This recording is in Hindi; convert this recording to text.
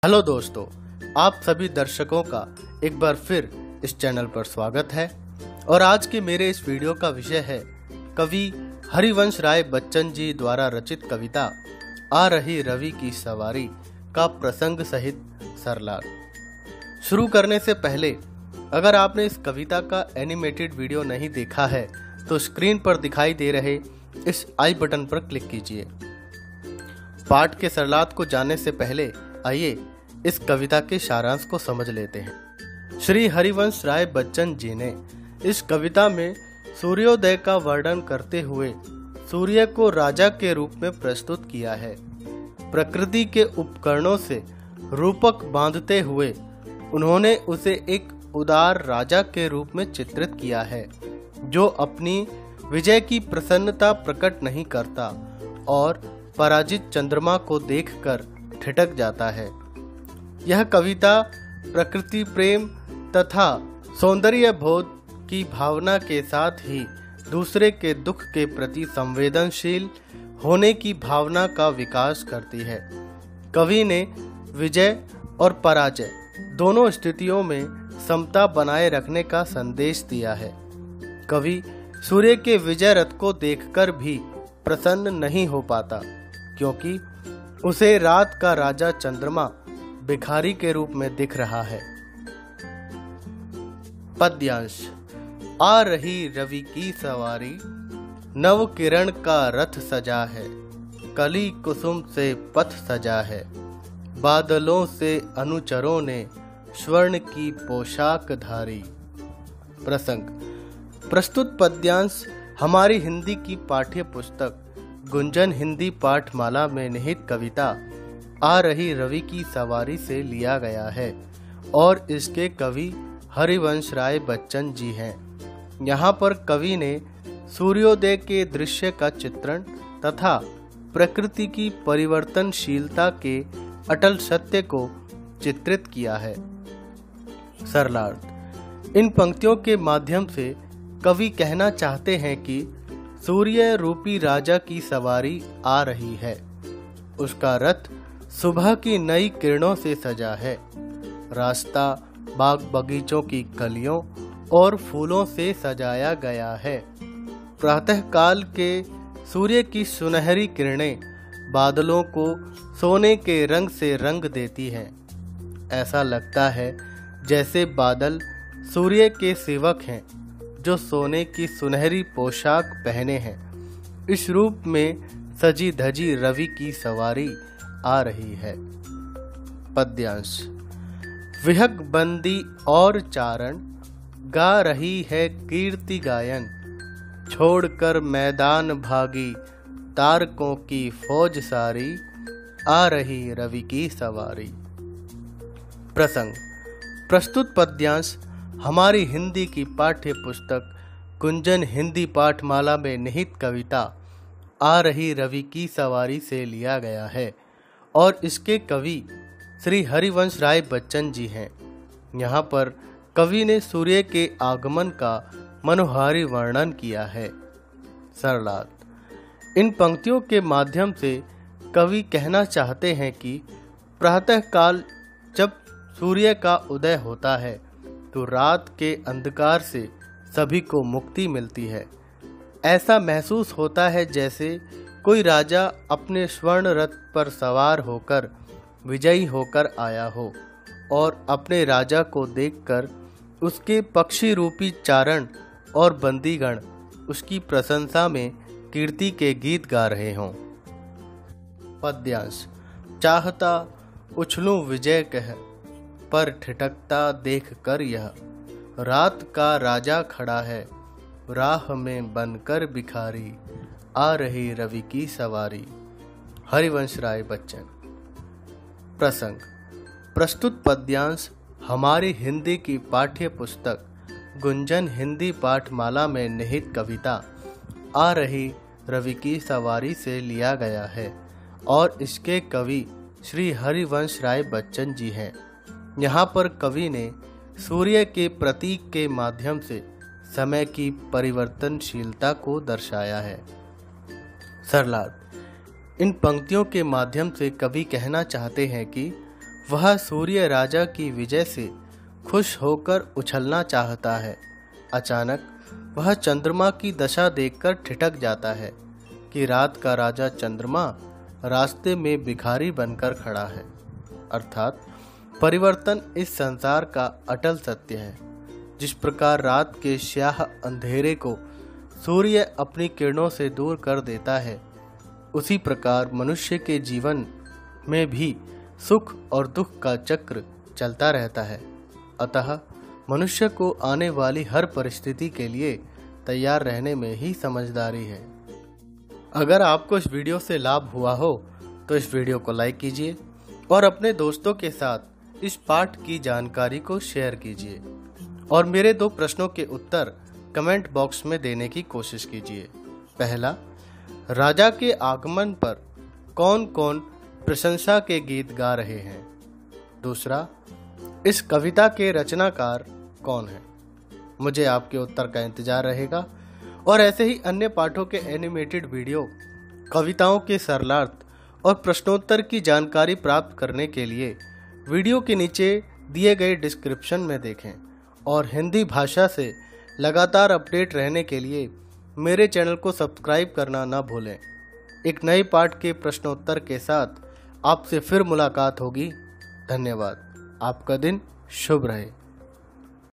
हेलो दोस्तों, आप सभी दर्शकों का एक बार फिर इस चैनल पर स्वागत है। और आज के मेरे इस वीडियो का विषय है कवि हरिवंश राय बच्चन जी द्वारा रचित कविता आ रही रवि की सवारी का प्रसंग सहित सरलाग। शुरू करने से पहले अगर आपने इस कविता का एनिमेटेड वीडियो नहीं देखा है तो स्क्रीन पर दिखाई दे रहे इस आई बटन पर क्लिक कीजिए। पाठ के सरलाद को जानने से पहले आइए इस कविता के सारांश को समझ लेते हैं। श्री हरिवंश राय बच्चन जी ने इस कविता में सूर्योदय का वर्णन करते हुए सूर्य को राजा के रूप में प्रस्तुत किया है। प्रकृति के उपकरणों से रूपक बांधते हुए उन्होंने उसे एक उदार राजा के रूप में चित्रित किया है, जो अपनी विजय की प्रसन्नता प्रकट नहीं करता और पराजित चंद्रमा को देखकर ठिठक जाता है। यह कविता प्रकृति प्रेम तथा सौंदर्य बोध की भावना के साथ ही दूसरे के दुख के प्रति संवेदनशील होने की भावना का विकास करती है। कवि ने विजय और पराजय दोनों स्थितियों में समता बनाए रखने का संदेश दिया है। कवि सूर्य के विजय रथ को देखकर भी प्रसन्न नहीं हो पाता, क्योंकि उसे रात का राजा चंद्रमा भिखारी के रूप में दिख रहा है। पद्यांश। आ रही रवि की सवारी, नव किरण का रथ सजा है, कली कुसुम से पथ सजा है, बादलों से अनुचरों ने स्वर्ण की पोशाक धारी। प्रसंग। प्रस्तुत पद्यांश हमारी हिंदी की पाठ्य पुस्तक गुंजन हिंदी पाठमाला में निहित कविता आ रही रवि की सवारी से लिया गया है और इसके कवि हरिवंश राय बच्चन जी हैं। यहाँ पर कवि ने सूर्योदय के दृश्य का चित्रण तथा प्रकृति की परिवर्तनशीलता के अटल सत्य को चित्रित किया है। सरलार्थ। इन पंक्तियों के माध्यम से कवि कहना चाहते हैं कि सूर्य रूपी राजा की सवारी आ रही है। उसका रथ सुबह की नई किरणों से सजा है। रास्ता बाग बगीचों की कलियों और फूलों से सजाया गया है। प्रातः काल के सूर्य की सुनहरी किरणें बादलों को सोने के रंग से रंग देती हैं। ऐसा लगता है जैसे बादल सूर्य के सेवक हैं, जो सोने की सुनहरी पोशाक पहने हैं। इस रूप में सजी धजी रवि की सवारी आ रही है। पद्यांश। विहग बंदी और चारण, गा रही है कीर्ति गायन, छोड़कर मैदान भागी तारकों की फौज सारी, आ रही रवि की सवारी। प्रसंग। प्रस्तुत पद्यांश हमारी हिंदी की पाठ्य पुस्तक गुंजन हिंदी पाठमाला में निहित कविता आ रही रवि की सवारी से लिया गया है और इसके कवि श्री हरिवंश राय बच्चन जी हैं। यहाँ पर कवि ने सूर्य के आगमन का मनोहारी वर्णन किया है। सरलार्थ। इन पंक्तियों के माध्यम से कवि कहना चाहते हैं कि प्रातः काल जब सूर्य का उदय होता है तो रात के अंधकार से सभी को मुक्ति मिलती है। ऐसा महसूस होता है जैसे कोई राजा अपने स्वर्ण रथ पर सवार होकर विजयी होकर आया हो और अपने राजा को देखकर उसके पक्षी रूपी चारण और बंदीगण उसकी प्रशंसा में कीर्ति के गीत गा रहे हों। पद्यांश। चाहता उछलूं विजय कह, पर ठिठकता देख कर यह, रात का राजा खड़ा है, राह में बनकर भिखारी, आ रही रवि की सवारी। हरिवंश राय बच्चन। प्रसंग। प्रस्तुत पद्यांश हमारी हिंदी की पाठ्य पुस्तक गुंजन हिंदी पाठमाला में निहित कविता आ रही रवि की सवारी से लिया गया है और इसके कवि श्री हरिवंश राय बच्चन जी हैं। यहाँ पर कवि ने सूर्य के प्रतीक के माध्यम से समय की परिवर्तनशीलता को दर्शाया है। सरलार्थ। इन पंक्तियों के माध्यम से कवि कहना चाहते हैं कि वह सूर्य राजा की विजय से खुश होकर उछलना चाहता है। अचानक वह चंद्रमा की दशा देखकर ठिठक जाता है कि रात का राजा चंद्रमा रास्ते में भिखारी बनकर खड़ा है। अर्थात परिवर्तन इस संसार का अटल सत्य है। जिस प्रकार रात के स्याह अंधेरे को सूर्य अपनी किरणों से दूर कर देता है, उसी प्रकार मनुष्य के जीवन में भी सुख और दुख का चक्र चलता रहता है। अतः मनुष्य को आने वाली हर परिस्थिति के लिए तैयार रहने में ही समझदारी है। अगर आपको इस वीडियो से लाभ हुआ हो तो इस वीडियो को लाइक कीजिए और अपने दोस्तों के साथ इस पाठ की जानकारी को शेयर कीजिए और मेरे 2 प्रश्नों के उत्तर कमेंट बॉक्स में देने की कोशिश कीजिए। पहला, राजा के आगमन पर कौन कौन प्रशंसा के गीत गा रहे हैं? दूसरा, इस कविता के रचनाकार कौन है? मुझे आपके उत्तर का इंतजार रहेगा और ऐसे ही अन्य पाठों के एनिमेटेड वीडियो, कविताओं के सरलार्थ और प्रश्नोत्तर की जानकारी प्राप्त करने के लिए वीडियो के नीचे दिए गए डिस्क्रिप्शन में देखें और हिंदी भाषा से लगातार अपडेट रहने के लिए मेरे चैनल को सब्सक्राइब करना ना भूलें। एक नए पाठ के प्रश्नोत्तर के साथ आपसे फिर मुलाकात होगी। धन्यवाद। आपका दिन शुभ रहे।